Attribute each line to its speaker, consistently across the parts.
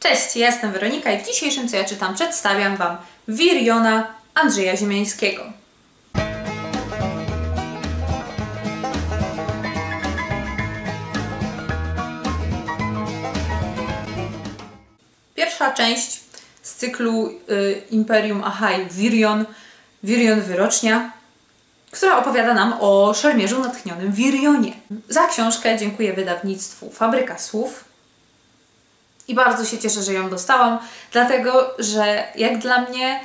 Speaker 1: Cześć, ja jestem Weronika i w dzisiejszym Co ja czytam przedstawiam Wam Wiriona Andrzeja Ziemiańskiego. Pierwsza część z cyklu Imperium Ahai Wirion Wyrocznia, która opowiada nam o szermierzu natchnionym Wirionie. Za książkę dziękuję wydawnictwu Fabryka Słów i bardzo się cieszę, że ją dostałam, dlatego że jak dla mnie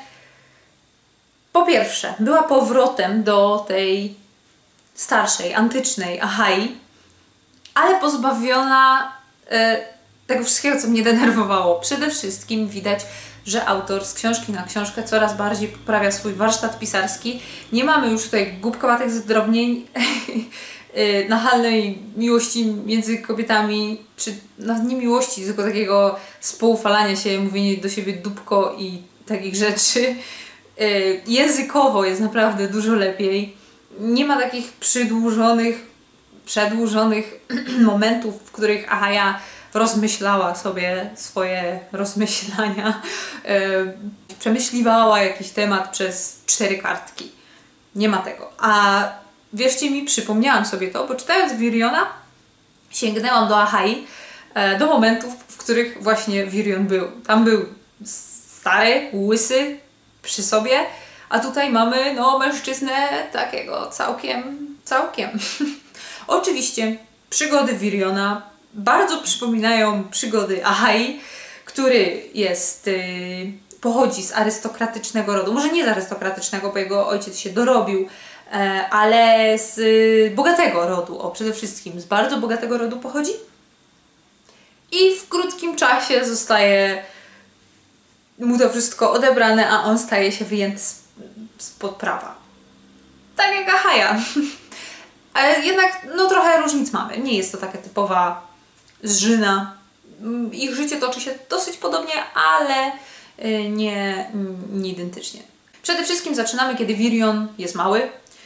Speaker 1: po pierwsze była powrotem do tej starszej, antycznej Ahai, ale pozbawiona tego wszystkiego, co mnie denerwowało. Przede wszystkim widać, że autor z książki na książkę coraz bardziej poprawia swój warsztat pisarski. Nie mamy już tutaj głupkowatych zdrobnień, nachalnej miłości między kobietami, czy nawet nie miłości, tylko takiego spoufalania się, mówienie do siebie dupko i takich rzeczy. Językowo jest naprawdę dużo lepiej. Nie ma takich przedłużonych momentów, w których Ahaja rozmyślała sobie swoje rozmyślania, przemyśliwała jakiś temat przez 4 kartki. Nie ma tego. A wierzcie mi, przypomniałam sobie to, bo czytając Wiriona sięgnęłam do Ahai, do momentów, w których właśnie Wirion był. Tam był stary, łysy, przy sobie, a tutaj mamy no mężczyznę takiego całkiem. Oczywiście przygody Wiriona bardzo przypominają przygody Ahai, który jest, pochodzi z arystokratycznego rodu. Może nie z arystokratycznego, bo jego ojciec się dorobił, ale z bogatego rodu. Przede wszystkim z bardzo bogatego rodu pochodzi. I w krótkim czasie zostaje mu to wszystko odebrane, a on staje się wyjęty spod prawa. Tak jak Ahaja. Ale jednak no trochę różnic mamy. Nie jest to taka typowa zżyna. Ich życie toczy się dosyć podobnie, ale nie identycznie. Przede wszystkim zaczynamy, kiedy Wirion jest mały.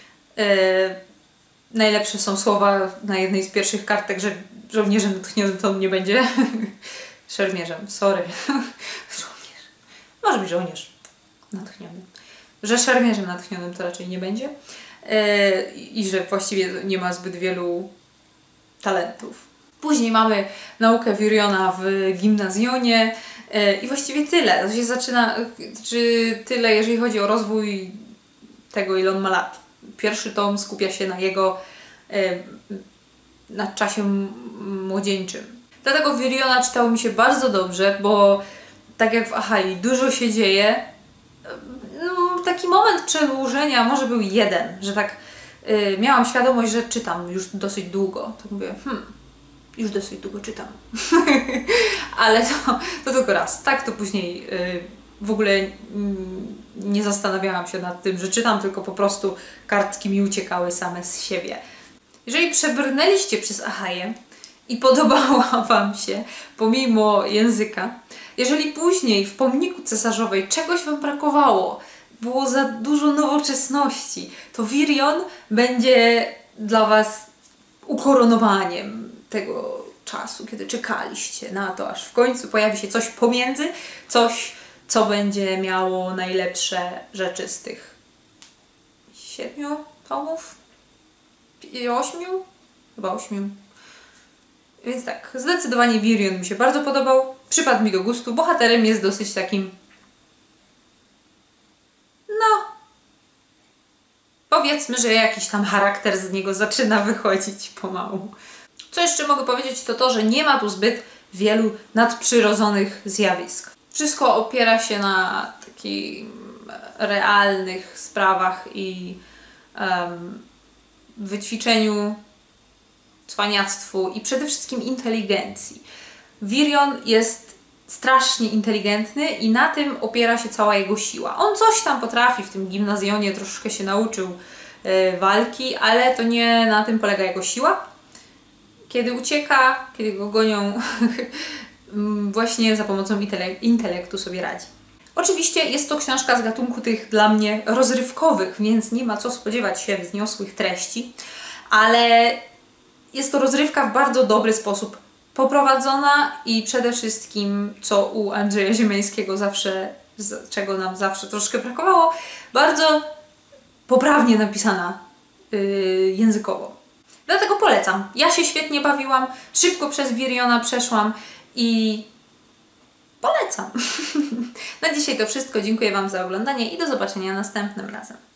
Speaker 1: Najlepsze są słowa na jednej z pierwszych kartek, że żołnierzem natchnionym to on nie będzie. Szermierzem, sorry. Żołnierz. Może być żołnierz natchniony. Że szermierzem natchnionym to raczej nie będzie. I że właściwie nie ma zbyt wielu talentów. Później mamy naukę Wiriona w gimnazjonie i właściwie tyle. To się zaczyna, czy tyle, jeżeli chodzi o rozwój tego, ile on ma lat. Pierwszy tom skupia się na jego na czasie młodzieńczym. Dlatego Wiriona czytało mi się bardzo dobrze, bo tak jak w Ahai dużo się dzieje. Taki moment przedłużenia może był jeden, że tak miałam świadomość, że czytam już dosyć długo. To mówię, już dosyć długo czytam. Ale to tylko raz. Tak to później w ogóle nie zastanawiałam się nad tym, że czytam, tylko po prostu kartki mi uciekały same z siebie. Jeżeli przebrnęliście przez Ahaję i podobała Wam się, pomimo języka, jeżeli później w Pomniku Cesarzowej czegoś Wam brakowało, było za dużo nowoczesności, to Wirion będzie dla Was ukoronowaniem tego czasu, kiedy czekaliście na to, aż w końcu pojawi się coś pomiędzy, coś, co będzie miało najlepsze rzeczy z tych 7 tomów? 8? Chyba 8. Więc tak, zdecydowanie Wirion mi się bardzo podobał. Przypadł mi do gustu. Bohaterem jest dosyć takim... powiedzmy, że jakiś tam charakter z niego zaczyna wychodzić pomału. Co jeszcze mogę powiedzieć, to to, że nie ma tu zbyt wielu nadprzyrodzonych zjawisk. Wszystko opiera się na takich realnych sprawach i wyćwiczeniu, cwaniactwu i przede wszystkim inteligencji. Wirion jest strasznie inteligentny i na tym opiera się cała jego siła. On coś tam potrafi w tym gimnazjonie, troszkę się nauczył walki, ale to nie na tym polega jego siła. Kiedy ucieka, kiedy go gonią, właśnie za pomocą intelektu sobie radzi. Oczywiście jest to książka z gatunku tych dla mnie rozrywkowych, więc nie ma co spodziewać się wzniosłych treści, ale jest to rozrywka w bardzo dobry sposób poprowadzona i przede wszystkim, co u Andrzeja Ziemiańskiego zawsze, czego nam zawsze troszkę brakowało, bardzo poprawnie napisana językowo. Dlatego polecam. Ja się świetnie bawiłam, szybko przez Viriona przeszłam i polecam. Na dzisiaj to wszystko. Dziękuję Wam za oglądanie i do zobaczenia następnym razem.